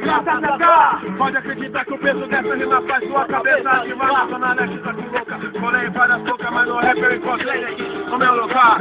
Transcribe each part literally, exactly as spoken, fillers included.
Pode acreditar que o peso dessa rima faz sua cabeça ativar na zona leste, tá com louca. Colei várias bocas, mas no rap eu encontrei aqui no meu lugar.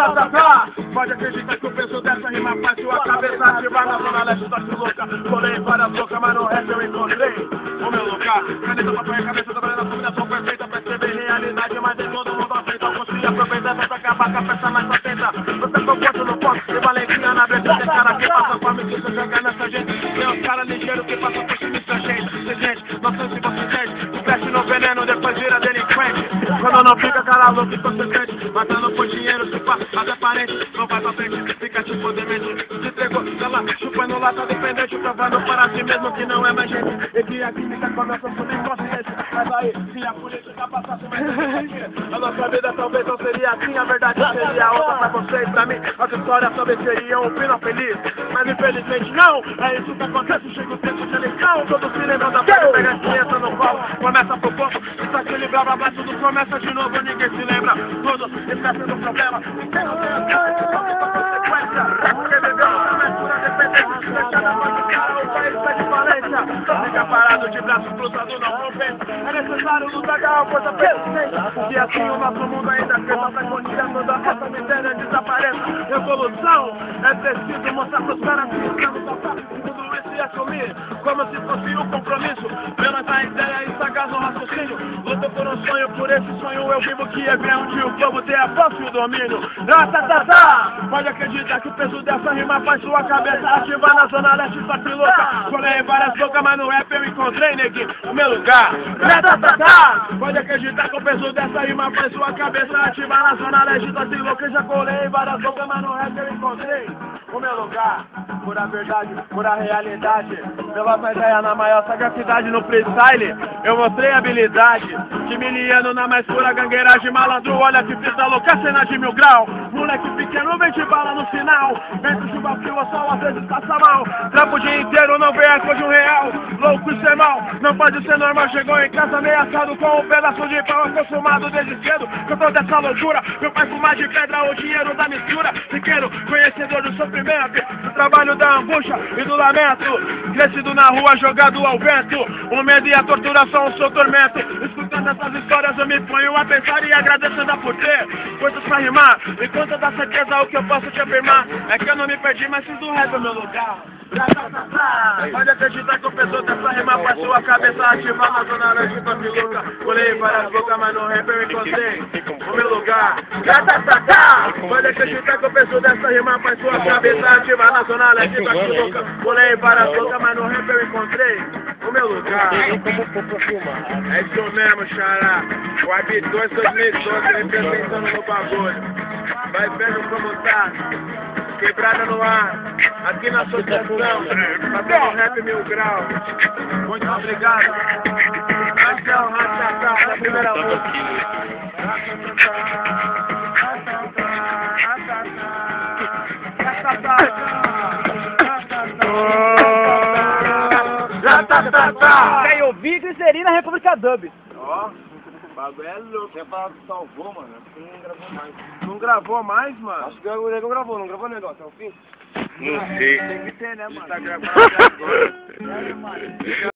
Pode acreditar que o peso dessa rima faz sua cabeça ativar na zona leste, tá com louca. Colei várias bocas, mas no rap eu encontrei no meu lugar. Caneta, papel e cabeça, trabalhando na combinação perfeita pra escrever realidade, mas em todo mundo aceita. Eu consegui aproveitar essa acabar com a peça mais atenta. Você comporta no ponto de valentia na abertura. Tem cara que passa fome, que você joga nessa gente. Tem os caras ligeiros que passam por cima da gente. Tem gente, não sei se você entende. Investe no veneno, depois vira delinquente. Quando não fica cara louco e consistente. Matando por dinheiro, se passa, mas é parente. Não vai pra frente, fica tipo demente. Se entregou, tá lá, chupando lá, tá dependente. Provando para si mesmo que não é mais gente. E que a química começa a subir consciência. Mas aí, se a política passasse mais tempo, a nossa vida talvez não seria assim. A verdade seria outra pra você e pra mim. Nossa história talvez seria um final feliz. Mas infelizmente não, é isso que acontece. Chega o tempo de eleição, todos se lembram da pele. Pega a criança no colo, começa por pouco. Isso aqui libra, blá, blá, tudo começa de novo. Ninguém se lembra, todos esquecem do problema. Ninguém não tem consequência. Porque bebeu uma mistura dependente de fechada pode cara, o país tá de falência. Fica parado de braço cruzado, não compensa. É necessário lutar, ganhar uma força persistente. E assim o nosso mundo ainda cresça pra continuar toda a nossa miséria desapareça. Revolução é preciso mostrar pros caras que estamos topados. Tudo isso ia assumir como se fosse um compromisso. Pela a ideia e sagaz no raciocínio. Luto por um sonho, por esse sonho eu vivo que é grande. O povo tem a posse e o domínio. Ah, tá, tá, tá. Pode acreditar que o peso dessa rima faz sua cabeça ativar na zona leste, só que louca. Colei várias bocas, mas no rap eu encontrei, neguinho, o meu lugar. Ah, tá, tá, tá. Pode acreditar que o peso dessa rima faz sua cabeça ativar na zona leste, só que louca. Já colei várias bocas, mas no rap eu encontrei o meu lugar. Por a verdade, por a realidade. Pela ideia na maior sagacidade no freestyle. Eu mostrei habilidade. Timiliano na mais pura gangueiragem. Malandro, olha que fita louca, cena de mil grau. Moleque pequeno, vem de bala no final. Entre chuva, frio, o sol às vezes passa mal. Trampo o dia inteiro, não vê eco de um real. Louco e ser mal, não pode ser normal. Chegou em casa ameaçado com um pedaço de pau. Acostumado desde cedo com toda essa loucura. Meu pai fumar de pedra, o dinheiro da mistura. Pequeno, conhecedor do sofrimento, do trabalho da angústia e do lamento. Crescido na rua, jogado ao vento. O medo e a tortura são o seu tormento. Escutando essas histórias eu me ponho a pensar e agradecendo a por ter coisas pra rimar. E com toda certeza o que eu posso te afirmar é que eu não me perdi, mas fiz do rap o meu lugar. Pode acreditar que o peso dessa rima faz sua cabeça ativar na zona leste, tô que louca. Pulei várias bocas, mas no rap eu encontrei o meu lugar. Pode acreditar que o peso dessa rima faz sua cabeça ativar na zona leste, tô que louca. Pulei várias bocas, mas no rap eu encontrei o meu lugar. É isso mesmo, xará. O A B dois dois mil e doze representando no bagulho. Vai vendo como tá. Quebrada no ar, aqui na associação, fazendo rap mil grau. Muito obrigado. Esse é o Ratata, da primeira música. Quem ouvir, Glicerina, República Dub. Ó, o bagulho é louco. Você fala que salvou, mano? Acho que não gravou mais. Não gravou mais, mano? Acho que o nego gravou, não gravou o negócio até o fim? Não sei. Tem que ter, né, mano? Tá gravando até agora.